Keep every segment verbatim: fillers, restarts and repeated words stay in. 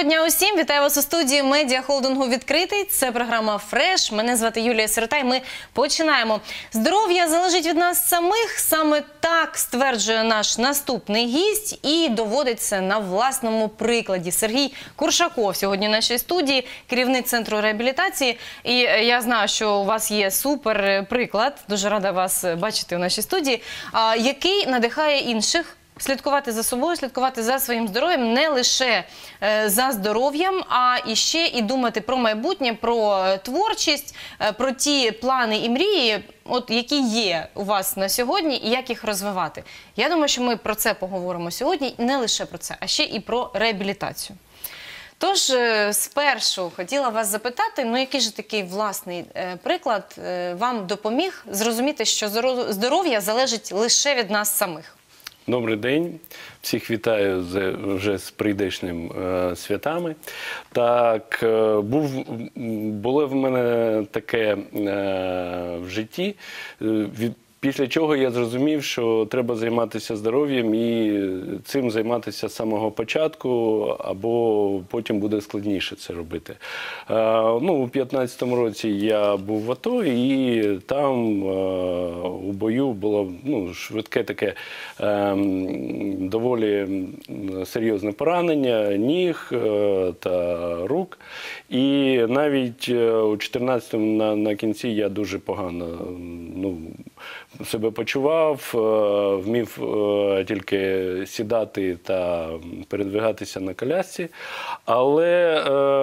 Доброго дня усім! Вітаю вас у студії медіахолдингу «Відкритий». Це програма «Фреш». Мене звати Юлія Сирота і ми починаємо. Здоров'я залежить від нас самих. Саме так стверджує наш наступний гість і доводить це на власному прикладі. Сергій Куршаков сьогодні в нашій студії, керівник Центру реабілітації. І я знаю, що у вас є супер приклад, дуже рада вас бачити у нашій студії, який надихає інших слідкувати за собою, слідкувати за своїм здоров'ям, не лише е, за здоров'ям, а і ще і думати про майбутнє, про творчість, е, про ті плани і мрії, от, які є у вас на сьогодні і як їх розвивати. Я думаю, що ми про це поговоримо сьогодні, не лише про це, а ще і про реабілітацію. Тож, е, спершу хотіла вас запитати, ну який же такий власний е, приклад е, вам допоміг зрозуміти, що здоров'я залежить лише від нас самих? Добрий день. Всіх вітаю з, вже з прийдешнім е, святами. Так, е, був, було в мене таке е, в житті, е, від, після чого я зрозумів, що треба займатися здоров'ям і цим займатися з самого початку, або потім буде складніше це робити. Е, ну, у п'ятнадцятому році я був в АТО, і там е, у бою було ну, швидке таке е, доволі серйозне поранення ніг е, та рук. І навіть у чотирнадцятому на, на кінці я дуже погано ну, себе почував, вмів тільки сідати та передвигатися на колясці, але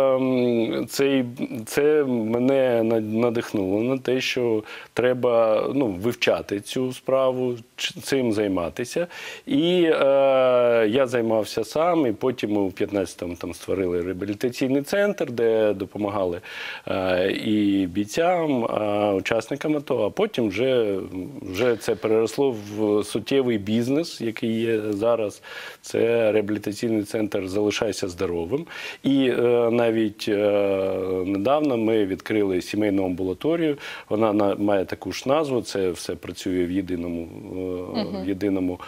це, це мене надихнуло на те, що треба ну, вивчати цю справу, цим займатися. І е, я займався сам, і потім у п'ятнадцятому там створили реабілітаційний центр, де допомагали е, і бійцям, е, учасникам АТО, а потім вже Вже це переросло в суттєвий бізнес, який є зараз. Це реабілітаційний центр «Залишайся здоровим». І е, навіть е, недавно ми відкрили сімейну амбулаторію. Вона на, має таку ж назву, це все працює в єдиному, е, uh-huh. в єдиному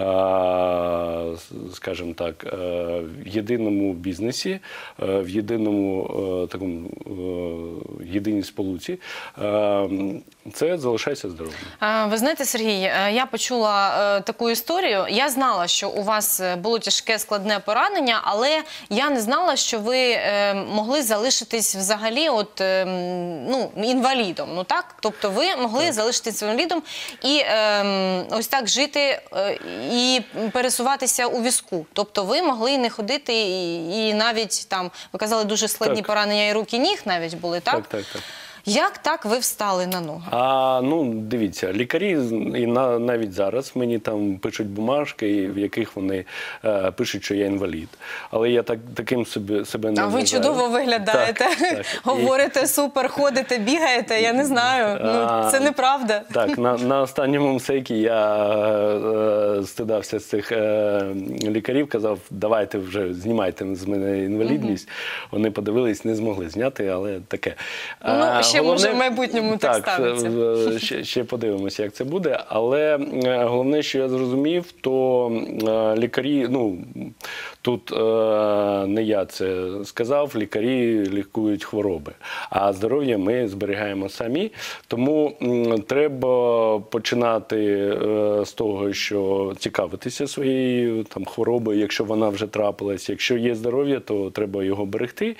е, скажімо так, е, в єдиному бізнесі, е, в єдиному е, такому е, єдиній сполуці. Е, це «Залишайся здоровим». Ви знаєте, Сергій, я почула е, таку історію. Я знала, що у вас було тяжке складне поранення, але я не знала, що ви е, могли залишитись взагалі от, е, ну, інвалідом. Ну, так? Тобто ви могли так. залишитись інвалідом і е, ось так жити е, і пересуватися у візку. Тобто ви могли не ходити і, і навіть там, ви казали, дуже складні так. поранення і рук, і ніг навіть були, так? Так, так, так. Як так ви встали на ноги? А, ну, дивіться, лікарі і на, навіть зараз мені там пишуть бумажки, в яких вони е, пишуть, що я інвалід. Але я так, таким себе, себе не А вважаю. ви чудово виглядаєте. Так, так. Говорите, супер, ходите, бігаєте, я не знаю. Ну, це неправда. Так, на, на останньому МСЕКі я е, стидався з цих е, лікарів, казав, давайте вже знімайте з мене інвалідність. Угу. Вони подивились, не змогли зняти, але таке. Ну, ще головне, може в майбутньому так, так станеться. Ще, ще подивимося, як це буде. Але головне, що я зрозумів, то лікарі, ну, тут не я це сказав, лікарі лікують хвороби, а здоров'я ми зберігаємо самі. Тому треба починати з того, що цікавитися своєю там, хворобою, якщо вона вже трапилась. Якщо є здоров'я, то треба його берегти,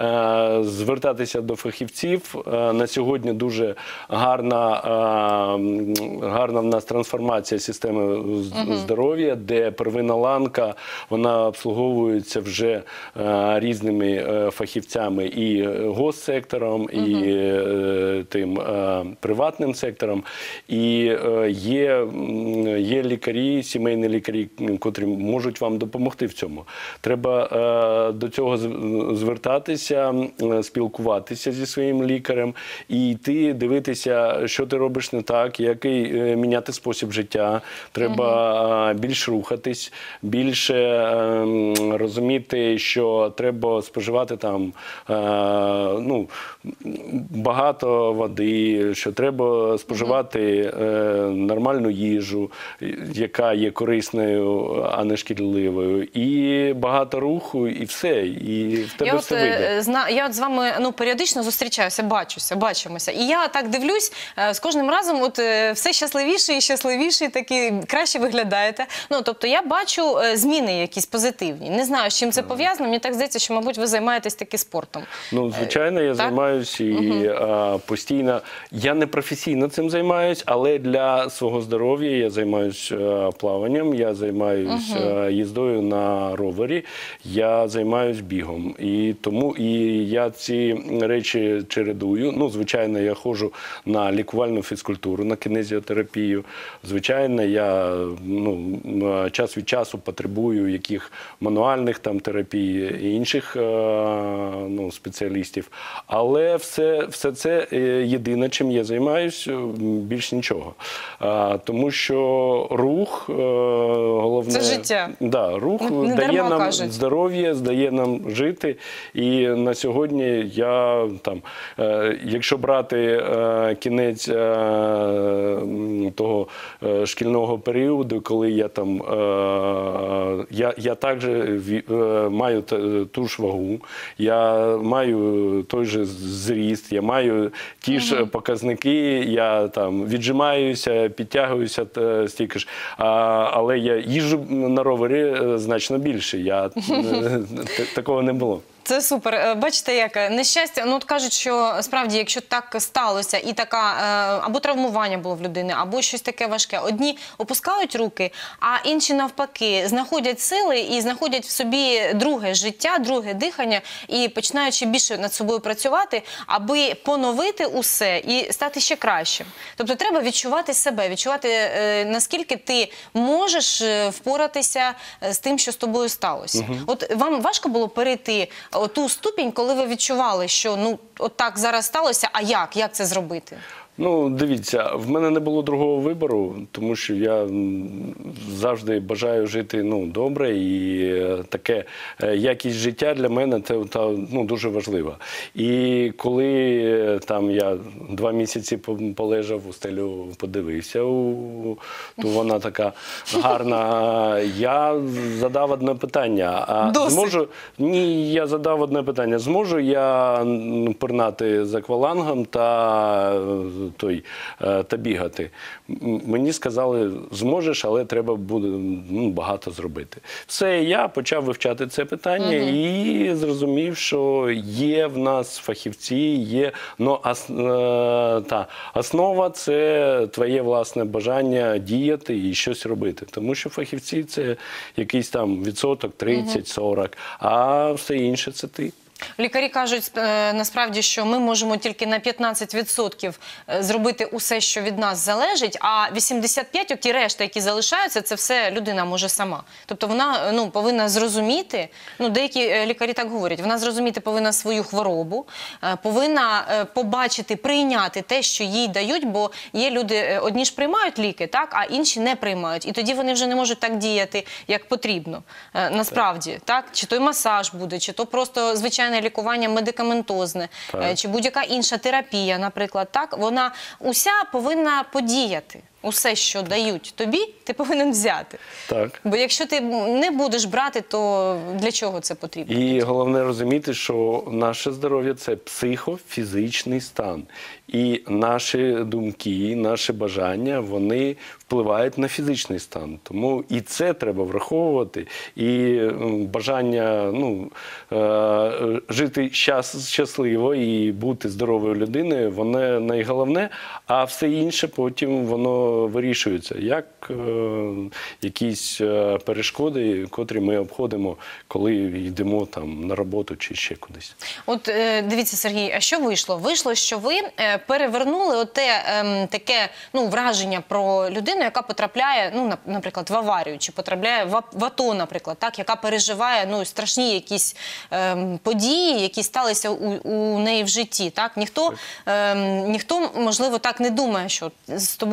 звертатися до фахівців. На сьогодні дуже гарна, гарна в нас трансформація системи здоров'я, де первинна ланка, вона обслуговується вже різними фахівцями і госсектором, і тим приватним сектором. І є, є лікарі, сімейні лікарі, котрі можуть вам допомогти в цьому. Треба до цього звертатися, спілкуватися зі своїм лікарем і йти дивитися, що ти робиш не так, який міняти спосіб життя. Треба угу. більш рухатись, більше м, розуміти, що треба споживати там е, ну, багато води, що треба споживати е, нормальну їжу, яка є корисною, а не шкідливою, і багато руху, і все, і в тебе Я от, все вийде. е, зна, я от з вами ну, періодично зустрічаюся, бачуся, бачимося. І я так дивлюсь, е, з кожним разом от, е, все щасливіше і щасливіше, такі краще виглядаєте. Ну, тобто я бачу е, зміни якісь позитивні. Не знаю, з чим це пов'язано. Мені так здається, що, мабуть, ви займаєтесь таки спортом. Ну, звичайно, я так? займаюся і угу. а, постійно. Я не професійно цим займаюся, але для свого здоров'я я займаюся плаванням, я займаюся угу. їздою на ровері, я займаюся бігом. І тому і я ці речі чередую. Ну, звичайно, я ходжу на лікувальну фізкультуру, на кінезіотерапію. Звичайно, я ну, час від часу потребую яких мануальних там терапій і інших ну, спеціалістів. Але все, все це єдине, чим я займаюся, більш нічого. А, тому що рух, головне... Це життя. Да, рух не, не дає нам кажуть. здоров'я, дає нам жити. І на сьогодні я, там, е, якщо брати е, кінець е, того е, шкільного періоду, коли я там, е, я, я також е, маю ту ж вагу, я маю той же зріст, я маю ті ж угу. показники, я там віджимаюся, підтягуюся стільки ж, а, але я їжджу на ровері значно більше, я, такого не було. Це супер. Бачите, як нещастя, ну от кажуть, що справді, якщо так сталося і така, або травмування було в людини, або щось таке важке, одні опускають руки, а інші навпаки знаходять сили і знаходять в собі друге життя, друге дихання і починаючи більше над собою працювати, аби поновити усе і стати ще кращим. Тобто треба відчувати себе, відчувати, наскільки ти можеш впоратися з тим, що з тобою сталося. Угу. От вам важко було перейти ту ступінь, коли ви відчували, що ну от так зараз сталося, а як? Як це зробити? Ну, дивіться, в мене не було другого вибору, тому що я завжди бажаю жити ну, добре, і таке якість життя для мене це ну, дуже важливо. І коли там я два місяці полежав у стелю, подивився, то вона така гарна, я задав одне питання. А зможу? Ні, я задав одне питання. Зможу я пирнати з аквалангом та той, та бігати. Мені сказали, зможеш, але треба буде ну, багато зробити. Все, я почав вивчати це питання угу. і зрозумів, що є в нас фахівці, є, но ос, та, основа – це твоє власне бажання діяти і щось робити. Тому що фахівці – це якийсь там відсоток, тридцять-сорок, а все інше – це ти. Лікарі кажуть, насправді, що ми можемо тільки на п'ятнадцять відсотків зробити усе, що від нас залежить, а вісімдесят п'ять відсотків, ті решта, які залишаються, це все людина може сама. Тобто вона ну, повинна зрозуміти, ну деякі лікарі так говорять, вона зрозуміти повинна свою хворобу, повинна побачити, прийняти те, що їй дають, бо є люди, одні ж приймають ліки, так, а інші не приймають. І тоді вони вже не можуть так діяти, як потрібно. Насправді, так? Чи то й масаж буде, чи то просто звичайно лікування медикаментозне, так. чи будь-яка інша терапія, наприклад, так, вона уся повинна подіяти. Усе, що дають тобі, ти повинен взяти. Так. Бо якщо ти не будеш брати, то для чого це потрібно? І головне розуміти, що наше здоров'я – це психофізичний стан. І наші думки, наші бажання, вони впливають на фізичний стан. Тому і це треба враховувати. І бажання ну, жити щасливо і бути здоровою людиною, воно найголовне, а все інше потім воно вирішується, як е, якісь е, перешкоди, котрі ми обходимо, коли йдемо там на роботу чи ще кудись. От е, дивіться, Сергій, а що вийшло? Вийшло, що ви е, перевернули оте е, таке ну, враження про людину, яка потрапляє, ну, на, наприклад, в аварію, чи потрапляє в, в АТО, наприклад, так, яка переживає ну, страшні якісь е, події, які сталися у, у неї в житті. Так? Ніхто, так. Е, ніхто, можливо, так не думає, що з тобою так станеться.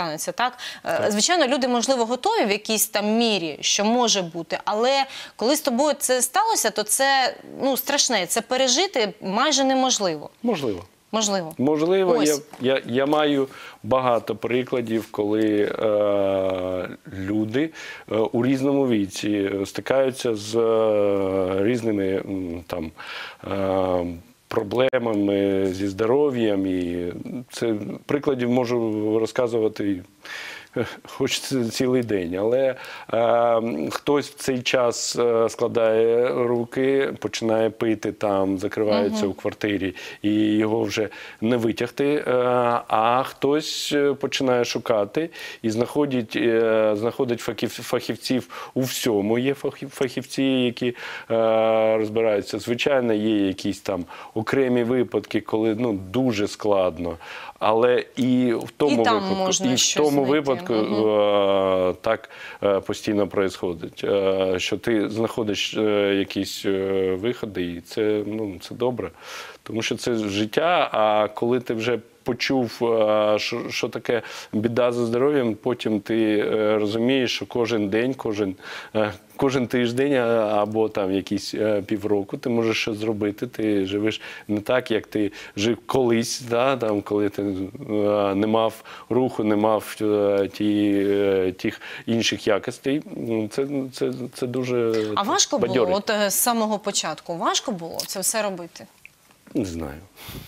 станеться, так? так? Звичайно, люди, можливо, готові в якійсь там мірі, що може бути, але коли з тобою це сталося, то це, ну, страшне, це пережити майже неможливо. Можливо. Можливо. Можливо, я, я, я маю багато прикладів, коли е, люди е, у різному віці стикаються з е, різними м, там е, проблемами зі здоров'ям. І це прикладів можу розказувати хоч цілий день, але е, хтось в цей час е, складає руки, починає пити там, закривається uh-huh. у квартирі і його вже не витягти, е, а хтось починає шукати і знаходить, е, знаходить фахів, фахівців у всьому. Є фахівці, які е, розбираються. Звичайно, є якісь там окремі випадки, коли ну, дуже складно, але і в тому і там випадку, можна і в тому знайти. випадку Угу. Так постійно відбувається, що ти знаходиш якісь виходи, і це, ну, це добре. Тому що це життя, а коли ти вже почув, що, що таке біда зі здоров'ям, потім ти розумієш, що кожен день, кожен, кожен тиждень або там якісь півроку ти можеш щось зробити. Ти живеш не так, як ти жив колись, да, там, коли ти не мав руху, не мав ті, тих інших якостей. Це, це, це дуже А важко бадьорить. було, от з самого початку, важко було це все робити? Не знаю.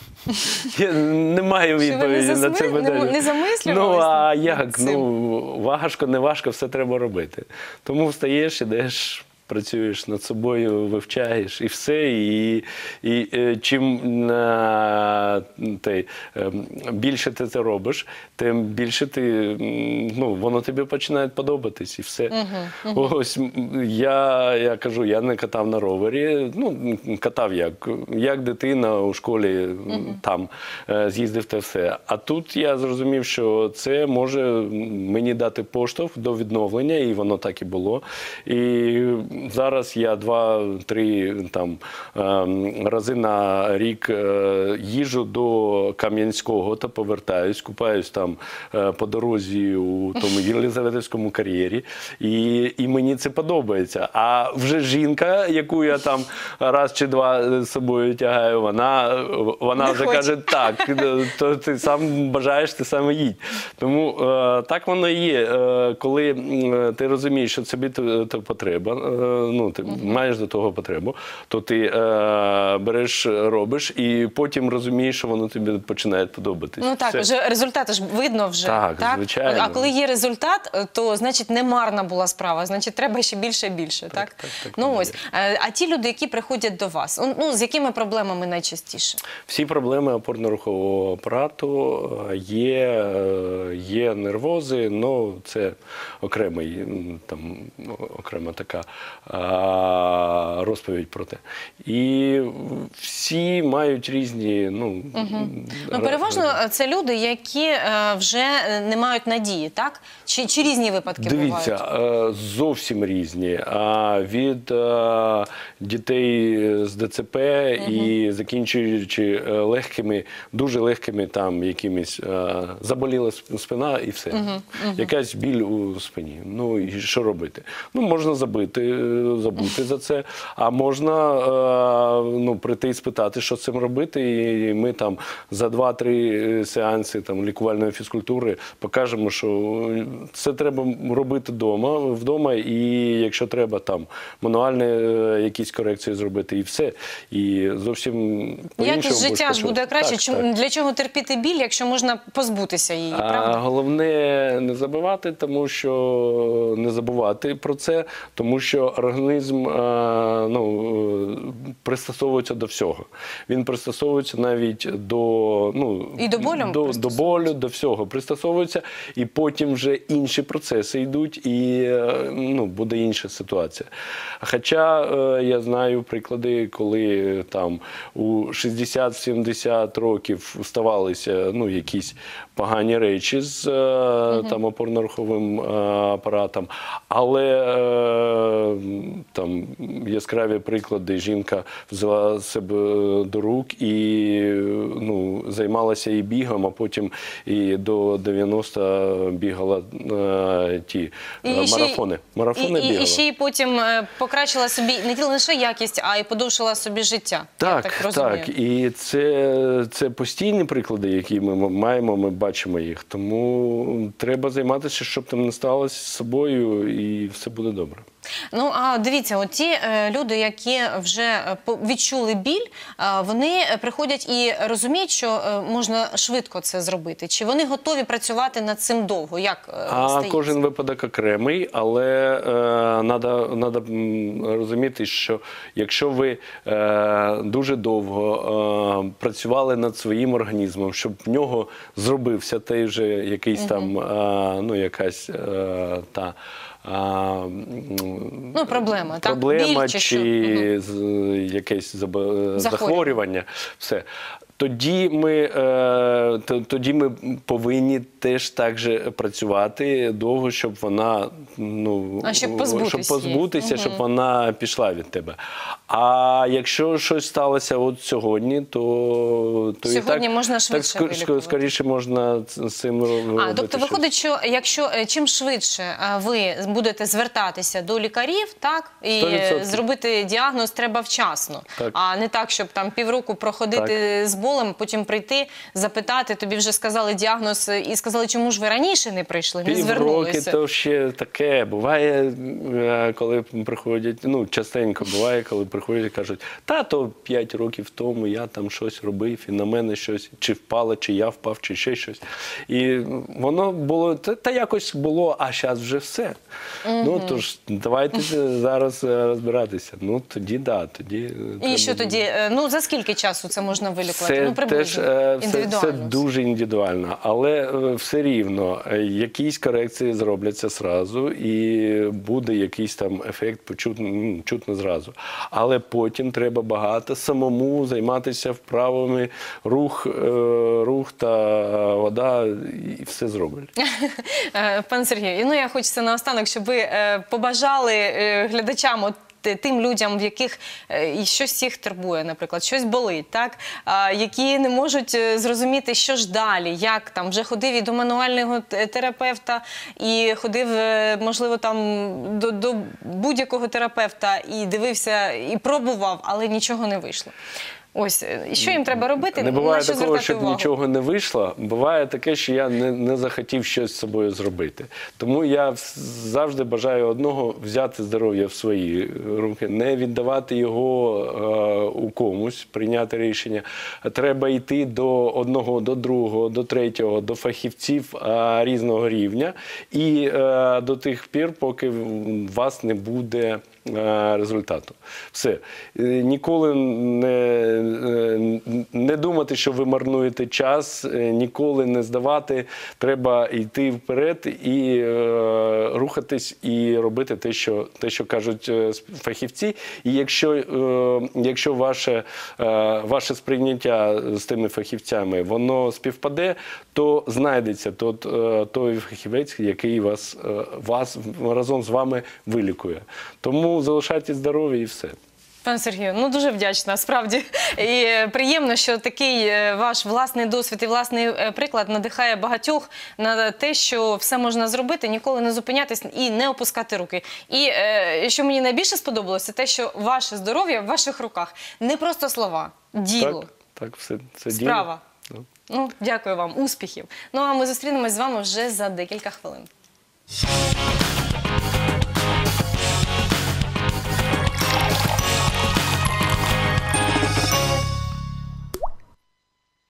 Я не маю відповіді не на це питання. Не, не замислювалися? Ну, а як? Ну, важко, не важко, все треба робити. Тому встаєш, ідеш, працюєш над собою, вивчаєш і все. І, і, і чим а, ти, більше ти це робиш, тим більше ти, ну, воно тобі починає подобатись і все. Uh-huh, uh-huh. Ось я, я кажу, я не катав на ровері, ну, катав як, як дитина у школі, uh-huh. там з'їздив те все. А тут я зрозумів, що це може мені дати поштовх до відновлення, і воно так і було. І зараз я два-три там рази на рік їжджу до Кам'янського та повертаюсь, купаюсь там по дорозі у тому Єлизаветівському кар'єрі, і, і мені це подобається. А вже жінка, яку я там раз чи два з собою тягаю, вона, вона вже каже, так, то ти сам бажаєш, ти сам їдь. Тому так воно і є. Коли ти розумієш, що тобі то потреба, ну, ти uh-huh. маєш до того потребу, то ти е, береш, робиш, і потім розумієш, що воно тобі починає подобатись. Ну так, вже результати ж видно вже. Так, так, звичайно. А коли є результат, то, значить, не марна була справа, значить, треба ще більше і більше, так? Так, так, так, ну так, ось, а ті люди, які приходять до вас, ну, з якими проблемами найчастіше? Всі проблеми опорно-рухового апарату, є, є нервози, ну, це окремий, там, окрема така розповідь про те. І всі мають різні, ну... Угу. Ну, переважно це люди, які вже не мають надії, так? Чи, чи різні випадки бувають? Дивіться, зовсім різні. Від дітей з ДЦП угу. і закінчуючи легкими, дуже легкими там якимись, заболіла спина і все. Угу. Угу. Якась біль у спині. Ну, і що робити? Ну, можна забити, забути за це, а можна ну, прийти і спитати, що з цим робити, і ми там за два-три сеанси там, лікувальної фізкультури покажемо, що це треба робити вдома, вдома, і якщо треба там мануальні якісь корекції зробити, і все. І зовсім по-іншому. Якість життя ж буде краще. Так, Чому, так. Для чого терпіти біль, якщо можна позбутися її, правда? А головне не забувати, тому що не забувати про це, тому що організм ну, пристосовується до всього. Він пристосовується навіть до, ну, і до болю, до, до болю, до всього пристосовується, і потім вже інші процеси йдуть, і ну, буде інша ситуація. Хоча я знаю приклади, коли там у шістдесят-сімдесят років ставалися ну, якісь погані речі з угу. там опорно-руховим апаратом, але там яскраві приклади, жінка взяла себе до, до рук і ну, займалася і бігом, а потім і до дев'яноста бігала е, ті І е, ще й- марафони. Марафони і, і, бігала. і ще й потім е, покращила собі не тільки лише якість, а й подовшила собі життя. Я Так, так так, розумію. і це, це постійні приклади, які ми маємо, ми бачимо їх. Тому треба займатися, щоб там не сталося з собою, і все буде добре. Ну, а дивіться, от ті е, люди, які вже е, по- відчули біль, е, вони приходять і розуміють, що е, можна швидко це зробити. Чи вони готові працювати над цим довго? Як е, А стається? кожен випадок окремий, але треба розуміти, що якщо ви е, дуже довго е, працювали над своїм організмом, щоб в нього зробився той же якийсь там, е, ну, якась е, та а, Ну, проблема, так? проблема Біль чи що? чи з- якесь забо- захворювання, Захворювання. все. Тоді ми, е, то- тоді ми повинні теж так же працювати довго, щоб вона, ну, А, щоб позбутись щоб, її. позбутися, щоб вона пішла від тебе. А якщо щось сталося от сьогодні, то, то Сьогодні і так, можна так швидше ск- вилікувати. скоріше можна з цим робити. А, тобто щось. виходить, що якщо е, чим швидше е, ви будете звертатися до лікарів, так, і сто відсотків. е, зробити діагноз треба вчасно, Так. а не так, щоб там півроку проходити з болем, потім прийти, запитати, тобі вже сказали діагноз е, і сказали, чому ж ви раніше не прийшли, не Півроки звернулися. то ще таке. Буває, е, коли приходять, ну, частенько буває, коли приходять і кажуть, та то п'ять років тому я там щось робив, і на мене щось, чи впало, чи я впав, чи ще щось. І воно було, та, та якось було, а зараз вже все. Ну, тож, давайте зараз е, розбиратися. Ну, тоді, да, тоді. е, І треба що буде. тоді, е, ну за скільки часу це можна вилікувати? Це Ну, приблизно, теж е, все, індивідуально. це дуже індивідуально, але е, все рівно е, якісь корекції зробляться зразу, і буде якийсь там ефект почутно, ну, чутно зразу. Але потім треба багато самому займатися вправами, рух, е, рух та вода, і все зроблять. Е, Пане Сергію, ну я хочеться наостанок, щоб ви е, побажали е, глядачам, от т- тим людям, в яких е, і щось їх турбує, наприклад, щось болить, так? А, які не можуть е, зрозуміти, що ж далі, як там, вже ходив і до мануального т- терапевта, і ходив, е, можливо, там до, до будь-якого терапевта, і дивився, і пробував, але нічого не вийшло. Ось, е, і що їм треба робити? Не На буває що такого, звертати щоб увагу? нічого не вийшло. Буває таке, що я не, не захотів щось з собою зробити. Тому я вс- завжди бажаю одного – взяти здоров'я в свої руки, не віддавати його е, у комусь, прийняти рішення. Треба йти до одного, до другого, до третього, до фахівців е, різного рівня і е, до тих пір, поки у вас не буде е, результату. Все. Е, Ніколи не не думати, що ви марнуєте час, ніколи не здавати. Треба йти вперед і е, рухатись, і робити те, що, те, що кажуть е, фахівці. І якщо, е, якщо ваше, е, ваше сприйняття з тими фахівцями, воно співпаде, то знайдеться тот, е, той фахівець, який вас, е, вас разом з вами вилікує. Тому залишайтесь здорові і все. Пане Сергію, ну дуже вдячна, справді. І приємно, що такий е, ваш власний досвід і власний е, приклад надихає багатьох на те, що все можна зробити, ніколи не зупинятись і не опускати руки. І е, що мені найбільше сподобалося, те, що ваше здоров'я в ваших руках. Не просто слова, діло, Так, так, все, це справа. діло. Ну, дякую вам, успіхів. Ну а ми зустрінемось з вами вже за декілька хвилин.